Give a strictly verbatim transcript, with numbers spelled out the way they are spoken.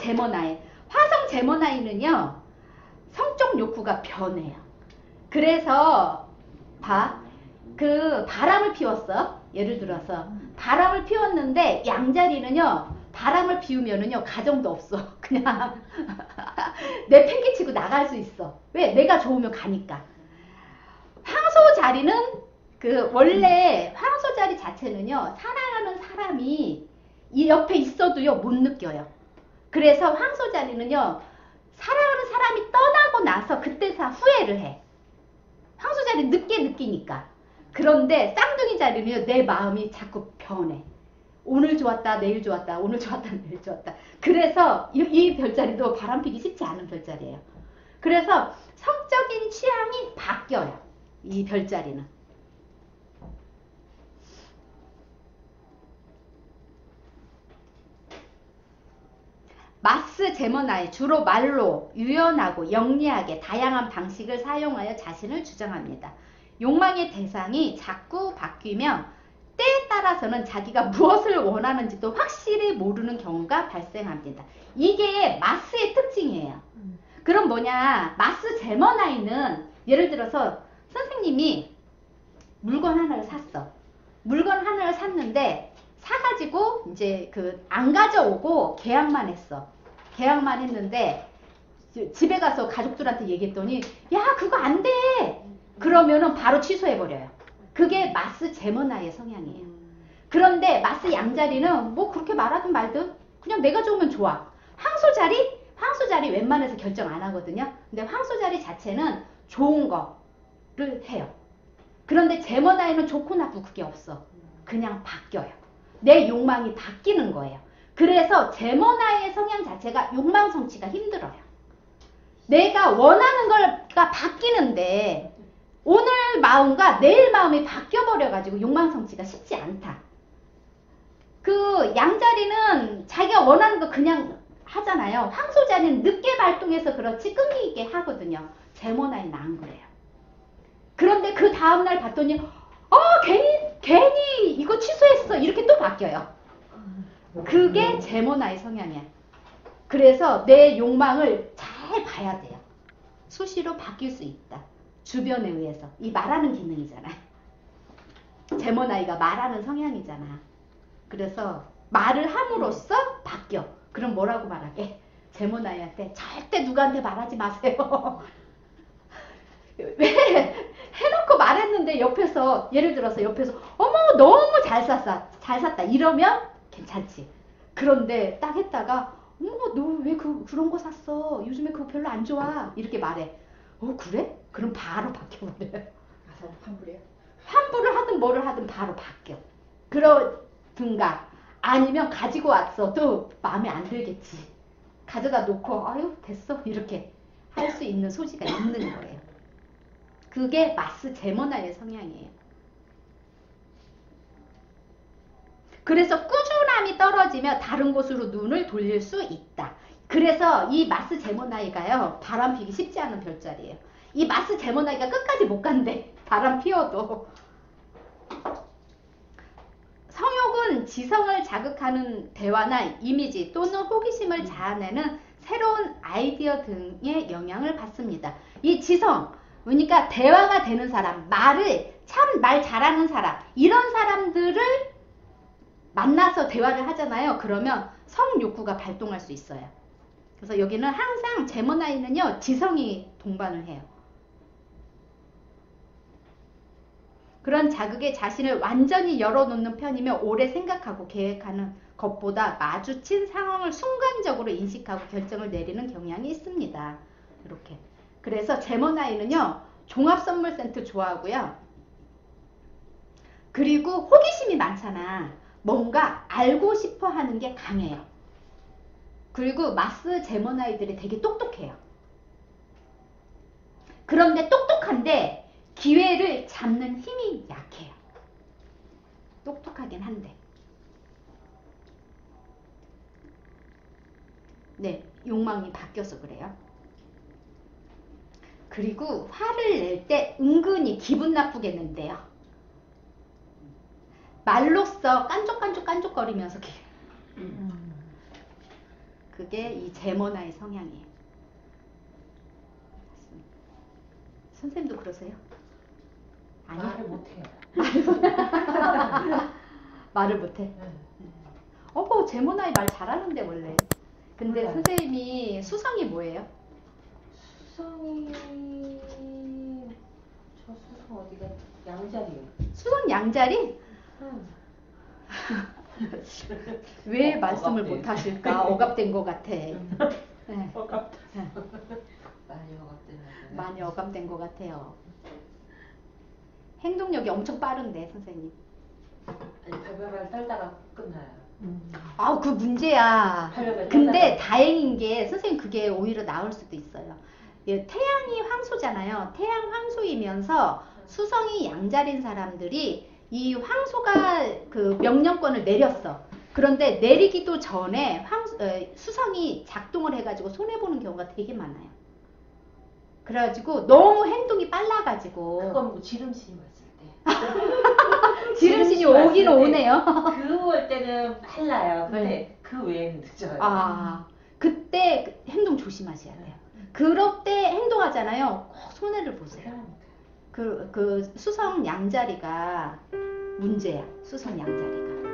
제모나이. 화성 제모나이는요, 성적 욕구가 변해요. 그래서 봐, 그 바람을 피웠어. 예를 들어서 바람을 피웠는데 양자리는요, 바람을 피우면은요 가정도 없어. 그냥 내팽개치고 나갈 수 있어. 왜? 내가 좋으면 가니까. 황소 자리는 그 원래 황소 자리 자체는요, 사랑하는 사람이 이 옆에 있어도요 못 느껴요. 그래서 황소 자리는요, 사랑하는 사람이 떠나고 나서 그때서 후회를 해. 황소 자리 늦게 느끼니까. 그런데 쌍둥이 자리는요, 내 마음이 자꾸 변해. 오늘 좋았다, 내일 좋았다, 오늘 좋았다, 내일 좋았다. 그래서 이, 이 별자리도 바람피기 쉽지 않은 별자리예요. 그래서 성적인 취향이 바뀌어요. 이 별자리는. 마스 제모나이 주로 말로 유연하고 영리하게 다양한 방식을 사용하여 자신을 주장합니다. 욕망의 대상이 자꾸 바뀌며 때에 따라서는 자기가 무엇을 원하는지도 확실히 모르는 경우가 발생합니다. 이게 마스의 특징이에요. 그럼 뭐냐, 마스 제모나이는 예를 들어서 선생님이 물건 하나를 샀어. 물건 하나를 샀는데 사가지고 이제 그 안 가져오고 계약만 했어. 계약만 했는데 집에 가서 가족들한테 얘기했더니 야 그거 안 돼. 그러면은 바로 취소해버려요. 그게 마스 제모나이의 성향이에요. 그런데 마스 양자리는 뭐 그렇게 말하든 말든 그냥 내가 좋으면 좋아. 황소자리? 황소자리 웬만해서 결정 안 하거든요. 근데 황소자리 자체는 좋은 거를 해요. 그런데 제모나이는 좋고 나쁘고 그게 없어. 그냥 바뀌어요. 내 욕망이 바뀌는 거예요. 그래서 제모나이의 성향 자체가 욕망 성취가 힘들어요. 내가 원하는 걸가 바뀌는데 오늘 마음과 내일 마음이 바뀌어버려가지고 욕망 성취가 쉽지 않다. 그 양자리는 자기가 원하는 거 그냥 하잖아요. 황소자리는 늦게 발동해서 그렇지 끈기 있게 하거든요. 제모나이는 안 그래요. 그런데 그 다음날 봤더니 어 괜히 괜히 이거 취소했어 이렇게 또 바뀌어요. 그게 제모나이 성향이야. 그래서 내 욕망을 잘 봐야 돼요. 수시로 바뀔 수 있다. 주변에 의해서. 이 말하는 기능이잖아. 제모나이가 말하는 성향이잖아. 그래서 말을 함으로써 바뀌어. 그럼 뭐라고 말하게? 제모나이한테 절대 누구한테 말하지 마세요. 왜? 해놓고 말했는데 옆에서 예를 들어서 옆에서 어머 너무 잘 샀다. 잘 샀다. 이러면 괜찮지. 그런데 딱 했다가 어머 너 왜 그, 그런 거 샀어? 요즘에 그거 별로 안 좋아. 이렇게 말해. 어 그래? 그럼 바로 바뀌어버려요. 아, 환불이요? 환불을 하든 뭐를 하든 바로 바뀌어. 그러든가 아니면 가지고 왔어도 마음에 안 들겠지. 가져다 놓고 아유 됐어 이렇게 할 수 있는 소지가 있는 거예요. 그게 마스 제모나이의 성향이에요. 그래서 꾸준함이 떨어지며 다른 곳으로 눈을 돌릴 수 있다. 그래서 이 마스 제모나이가요 바람 피기 쉽지 않은 별자리예요. 이 마스 제모나이가 끝까지 못 간대. 바람 피워도. 성욕은 지성을 자극하는 대화나 이미지 또는 호기심을 자아내는 새로운 아이디어 등의 영향을 받습니다. 이 지성, 그러니까 대화가 되는 사람, 말을 참 말 잘하는 사람, 이런 사람들을 만나서 대화를 하잖아요. 그러면 성욕구가 발동할 수 있어요. 그래서 여기는 항상 제모나이는요 지성이 동반을 해요. 그런 자극에 자신을 완전히 열어놓는 편이며 오래 생각하고 계획하는 것보다 마주친 상황을 순간적으로 인식하고 결정을 내리는 경향이 있습니다. 이렇게. 그래서 제모나이는요 종합선물센터 좋아하고요. 그리고 호기심이 많잖아. 뭔가 알고 싶어 하는 게 강해요. 그리고 마스 제모나이들이 되게 똑똑해요. 그런데 똑똑한데 기회를 잡는 힘이 약해요. 똑똑하긴 한데. 네, 욕망이 바뀌어서 그래요. 그리고 화를 낼 때 은근히 기분 나쁘게 낸대요. 말로써 깐족깐족 깐족거리면서 그 그게 이 제모나의 성향이에요. 선생님도 그러세요? 아니요? 말을 못해요. 말을 못해? 네. 어, 뭐 제모나이 말 잘하는데 원래. 근데 몰라요. 선생님이 수성이 뭐예요? 수성이 저 수성 어디가 양자리요. 수성 양자리? 응. 왜 어, 말씀을 억압돼. 못 하실까? 억압된 것 같아. 음. 네. 억압. 네. 많이 억압되나 보네. 많이 억압된 것 같아요. 행동력이 엄청 빠른데 선생님. 아니 발발발 떨다가 끝나요. 음. 아우 그 문제야. 발발발 근데 떨다가. 다행인 게 선생님 그게 오히려 나을 수도 있어요. 예, 태양이 황소잖아요. 태양 황소이면서 수성이 양자리인 사람들이 이 황소가 그 명령권을 내렸어. 그런데 내리기도 전에 황, 어, 수성이 작동을 해가지고 손해보는 경우가 되게 많아요. 그래가지고 너무 행동이 빨라가지고 그건 뭐 지름신이 왔을 때. 지름신이 왔을 오긴 때 오네요. 그 올 때는 빨라요. 근데 네. 그 외에는 늦어요. 아, 그때 행동 조심하셔야 돼요. 그럴 때 행동하잖아요. 꼭 손해를 보세요. 그, 그 수성 양자리가 문제야. 수성 양자리가.